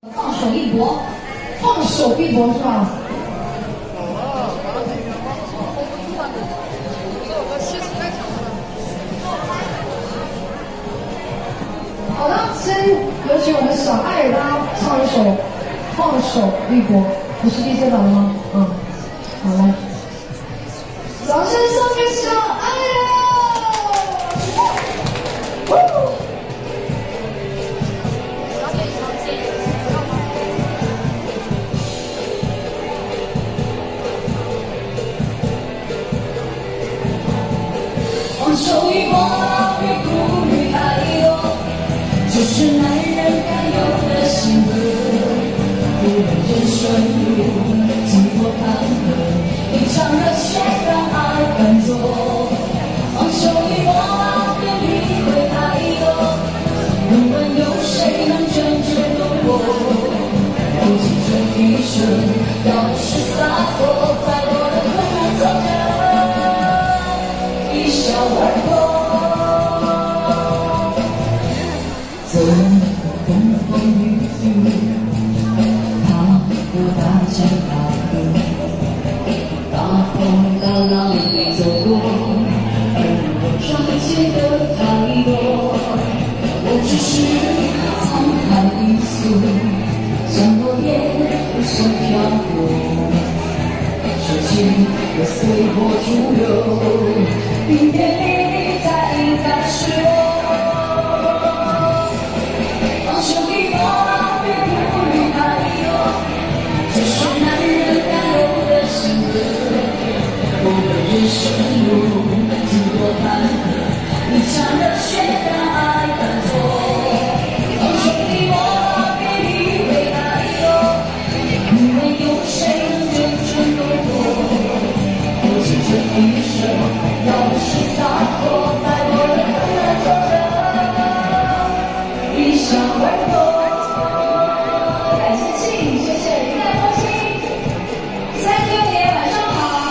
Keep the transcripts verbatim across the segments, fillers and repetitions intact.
放手一搏，放手一搏是吧？好的，先有请我们小艾尔达唱一首《放手一搏》，不是 D J 版吗？嗯，好来，掌声送给小艾尔。 放手一搏，别顾虑太多，就是男人该有的性格。不论人生路经过坎坷，一场热血让爱敢做。放手一搏，别理会太多，问问有谁能真正懂我？不计这一生，要是洒脱，在我的困难走着。 一笑而过，走过风风雨雨，踏过大江大河，大风大浪里走过，而我撞见的太多。我只是沧海一粟，像落叶不想飘过。 痴情也随波逐流，明天你再感受。放手一搏，别顾虑太多，这是男人该有的性格。我的人生路经过坎坷，一场热血让爱敢做。放手一搏，别理会太多，因为有谁能真正懂我？ 这一生，要是洒脱，在我的困难走着，一笑而过。感谢庆，谢谢云淡风轻，三六爷晚上好。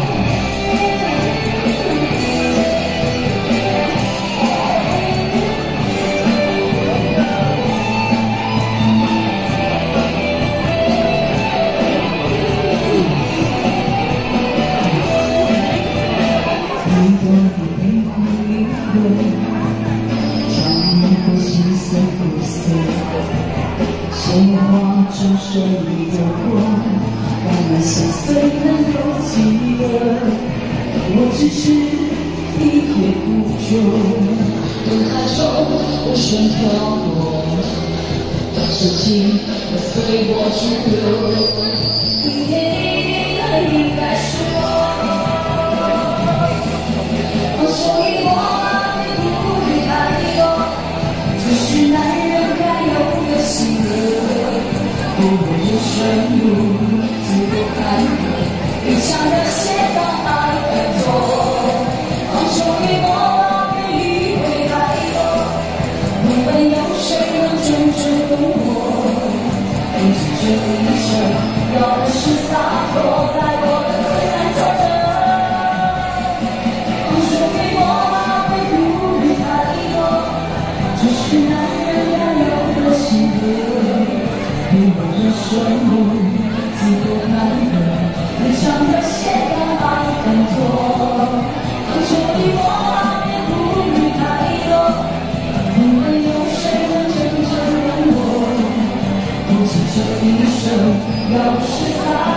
鲜花之手已走过，让那心碎能够记得。我只是一叶孤舟，任海中无声漂泊，痴情会随波逐流，明天你可以该是我。放手一搏，别顾虑太多，这是男人该有的性格。 不论人生路经过坎坷，一场热血让爱敢做。放手一搏，别理会太多，问问有谁能真正懂我？不计这一生，要的是洒脱，在我的困难走着。放手一搏，别顾虑太多，这是男人该有的性格。 因为人生路经过坎坷，一场热血让爱敢做。放手一搏，别顾虑太多，问问有谁能真正懂我？不计这一生，要是洒。